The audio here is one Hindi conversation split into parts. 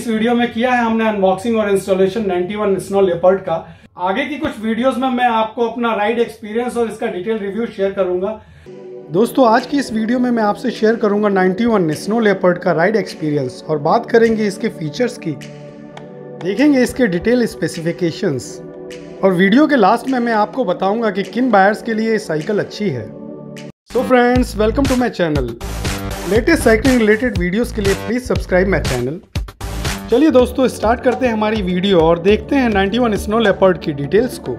इस वीडियो में किया है हमने अनबॉक्सिंग और इंस्टॉलेशन 91 स्नो लेपर्ड का। आगे की कुछ वीडियोस में मैं आपको अपना राइड एक्सपीरियंस और इसका डिटेल रिव्यू शेयर करूंगा। दोस्तों आज की इस वीडियो में मैं आपसे शेयर करूंगा 91 स्नो लेपर्ड का राइड एक्सपीरियंस और बात करेंगे इसके फीचर्स की, देखेंगे इसके डिटेल स्पेसिफिकेशंस और वीडियो के लास्ट में मैं आपको बताऊंगा कि किन बायर्स के लिए ये साइकिल अच्छी है। So friends, welcome to my channel. Latest cycling related videos के लिए प्लीज़ सब्सक्राइब माय चैनल। चलिए दोस्तों स्टार्ट करते हैं हमारी वीडियो और देखते हैं 91 स्नो लेपर्ड की डिटेल्स को।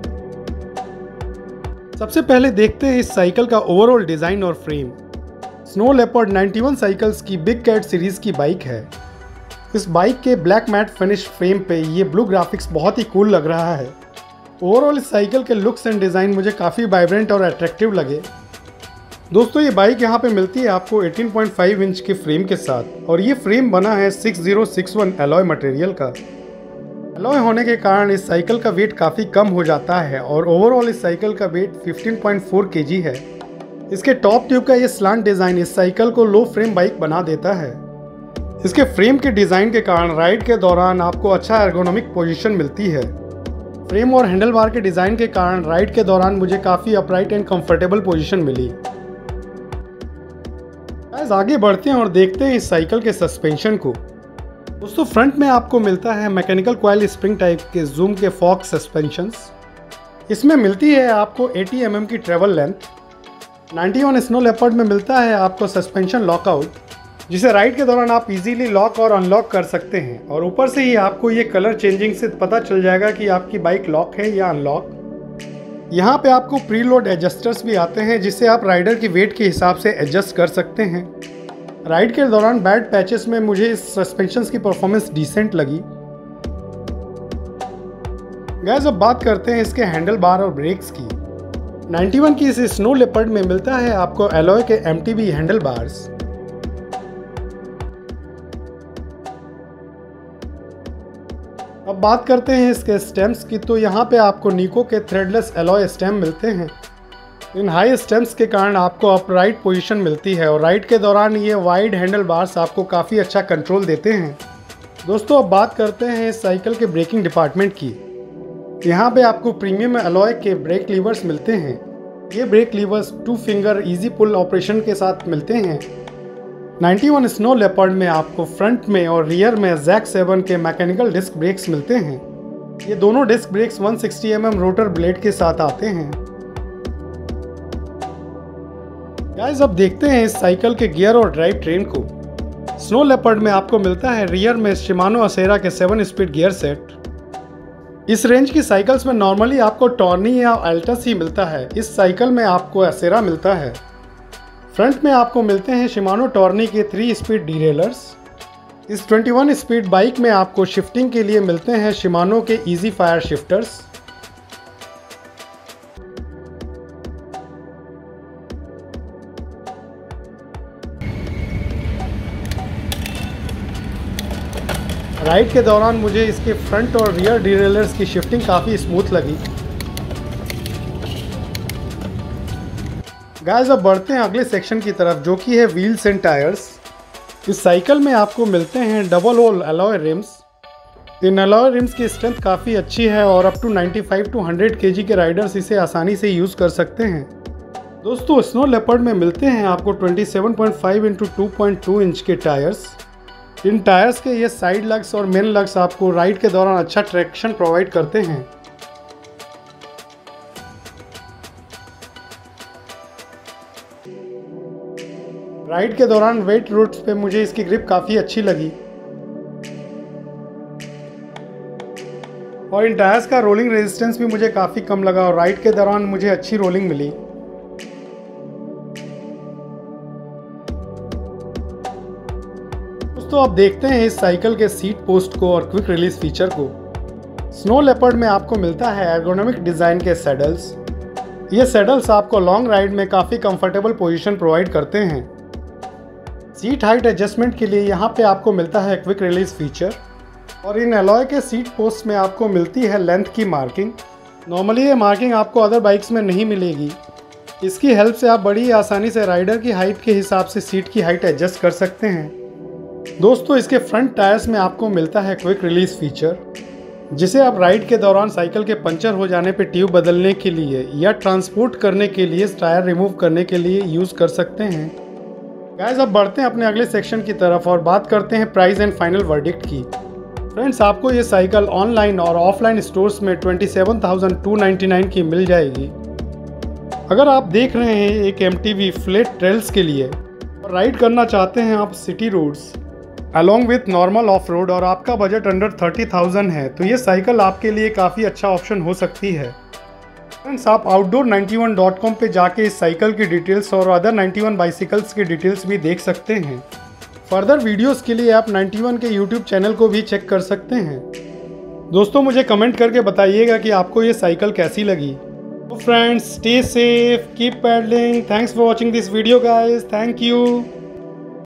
सबसे पहले देखते हैं इस साइकिल का ओवरऑल डिज़ाइन और फ्रेम। स्नो लेपर्ड 91 साइकिल्स की बिग कैट सीरीज़ की बाइक है। इस बाइक के ब्लैक मैट फिनिश फ्रेम पे ये ब्लू ग्राफिक्स बहुत ही कूल लग रहा है। ओवरऑल इस साइकिल के लुक्स एंड डिज़ाइन मुझे काफ़ी वाइब्रेंट और अट्रैक्टिव लगे। दोस्तों ये बाइक यहाँ पे मिलती है आपको 18.5 इंच के फ्रेम के साथ और ये फ्रेम बना है 6061 एलॉय मटेरियल का। एलॉय होने के कारण इस साइकिल का वेट काफ़ी कम हो जाता है और ओवरऑल इस साइकिल का वेट 15.4 kg है। इसके टॉप ट्यूब का ये स्लांट डिज़ाइन इस साइकिल को लो फ्रेम बाइक बना देता है। इसके फ्रेम के डिज़ाइन के कारण राइड के दौरान आपको अच्छा एर्गोनॉमिक पोजीशन मिलती है। फ्रेम और हैंडल बार के डिज़ाइन के कारण राइड के दौरान मुझे काफ़ी अपराइट एंड कंफर्टेबल पोजीशन मिली। आगे बढ़ते हैं और देखते हैं इस साइकिल के सस्पेंशन को। दोस्तों फ्रंट में आपको मिलता है मैकेनिकल कॉइल स्प्रिंग टाइप के जूम के फॉक सस्पेंशंस। इसमें मिलती है आपको 80 mm की ट्रेवल लेंथ। 91 स्नो लेपर्ड में मिलता है आपको सस्पेंशन लॉकआउट, जिसे राइड के दौरान आप इजीली लॉक और अनलॉक कर सकते हैं और ऊपर से ही आपको ये कलर चेंजिंग से पता चल जाएगा कि आपकी बाइक लॉक है या अनलॉक। यहाँ पे आपको प्रीलोड एडजस्टर्स भी आते हैं जिससे आप राइडर की वेट के हिसाब से एडजस्ट कर सकते हैं। राइड के दौरान बैड पैचेस में मुझे इस सस्पेंशंस की परफॉर्मेंस डिसेंट लगी। गाइस अब बात करते हैं इसके हैंडल बार और ब्रेक्स की। 91 की इस स्नो लेपर्ड में मिलता है आपको एलॉय के MTB हैंडल बार्स। अब बात करते हैं इसके स्टेम्स की, तो यहाँ पे आपको निको के थ्रेडलेस एलॉय स्टेम मिलते हैं। इन हाई स्टेम्स के कारण आपको अपराइट पोजीशन मिलती है और राइड के दौरान ये वाइड हैंडल बार्स आपको काफ़ी अच्छा कंट्रोल देते हैं। दोस्तों अब बात करते हैं इस साइकिल के ब्रेकिंग डिपार्टमेंट की। यहाँ पे आपको प्रीमियम एलॉय के ब्रेक लीवर्स मिलते हैं। ये brake levers 2 finger easy pull operation के साथ मिलते हैं। 91 स्नो लेपर्ड में आपको फ्रंट में और रियर में जैक 7 के मैकेनिकल डिस्क ब्रेक्स मिलते हैं। ये दोनों disc brakes 160 mm rotor blade के साथ आते हैं। गाइस अब देखते हैं इस साइकिल के गियर और ड्राइव ट्रेन को। स्नो लेपर्ड में आपको मिलता है रियर में शिमानो असेरा के 7 स्पीड गियर सेट। इस रेंज की साइकिल्स में नॉर्मली आपको टॉर्नी या अल्टस ही मिलता है, इस साइकिल में आपको असेरा मिलता है। फ्रंट में आपको मिलते हैं शिमानो टॉर्नी के 3 स्पीड डीरेलर्स। इस 21 स्पीड बाइक में आपको शिफ्टिंग के लिए मिलते हैं शिमानो के इजी फायर शिफ्टर्स। राइड के दौरान मुझे इसके फ्रंट और रियर डीरेलर्स की शिफ्टिंग काफ़ी स्मूथ लगी। गाइस अब बढ़ते हैं अगले सेक्शन की तरफ जो कि है व्हील्स एंड टायर्स। इस साइकिल में आपको मिलते हैं डबल होल एलॉय रिम्स। इन एलॉय रिम्स की स्ट्रेंथ काफ़ी अच्छी है और अप टू 95 to 100 kg के राइडर्स इसे आसानी से यूज़ कर सकते हैं। दोस्तों स्नो लेपर्ड में मिलते हैं आपको 27.5 x 2.2 इंच के टायर्स। इन टायर्स के ये साइड लग्स और मेन लग्स आपको राइड के दौरान अच्छा ट्रैक्शन प्रोवाइड करते हैं। राइड के दौरान वेट रूट्स पे मुझे इसकी ग्रिप काफ़ी अच्छी लगी और इन टायर्स का रोलिंग रेजिस्टेंस भी मुझे काफ़ी कम लगा और राइड के दौरान मुझे अच्छी रोलिंग मिली। दोस्तों अब देखते हैं इस साइकिल के सीट पोस्ट को और क्विक रिलीज फीचर को। स्नो लेपर्ड में आपको मिलता है एर्गोनॉमिक डिज़ाइन के सैडल्स। ये सैडल्स आपको लॉन्ग राइड में काफ़ी कंफर्टेबल पोजीशन प्रोवाइड करते हैं। सीट हाइट एडजस्टमेंट के लिए यहाँ पे आपको मिलता है क्विक रिलीज फीचर और इन एलॉय के सीट पोस्ट में आपको मिलती है लेंथ की मार्किंग। नॉर्मली ये मार्किंग आपको अदर बाइक्स में नहीं मिलेगी। इसकी हेल्प से आप बड़ी आसानी से राइडर की हाइट के हिसाब से सीट की हाइट एडजस्ट कर सकते हैं। दोस्तों इसके फ्रंट टायर्स में आपको मिलता है क्विक रिलीज फीचर, जिसे आप राइड के दौरान साइकिल के पंचर हो जाने पर ट्यूब बदलने के लिए या ट्रांसपोर्ट करने के लिए टायर रिमूव करने के लिए यूज़ कर सकते हैं। गाइस अब बढ़ते हैं अपने अगले सेक्शन की तरफ और बात करते हैं प्राइस एंड फाइनल वर्डिक्ट की। फ्रेंड्स आपको ये साइकिल ऑनलाइन और ऑफलाइन स्टोर्स में 27,299 की मिल जाएगी। अगर आप देख रहे हैं एक MTV फ्लैट ट्रेल्स के लिए और राइड करना चाहते हैं आप city roads along with normal off road और आपका बजट अंडर 30,000 है, तो ये साइकिल आपके लिए काफ़ी अच्छा ऑप्शन हो सकती है। फ्रेंड्स आप outdoor91.com पे जाके इस साइकिल की डिटेल्स और अदर 91 बाइसिकल्स की डिटेल्स भी देख सकते हैं। फर्दर वीडियोस के लिए आप 91 के यूट्यूब चैनल को भी चेक कर सकते हैं। दोस्तों मुझे कमेंट करके बताइएगा कि आपको ये साइकिल कैसी लगी। तो friends stay safe, keep pedalling, thanks for watching this video guys, thank you.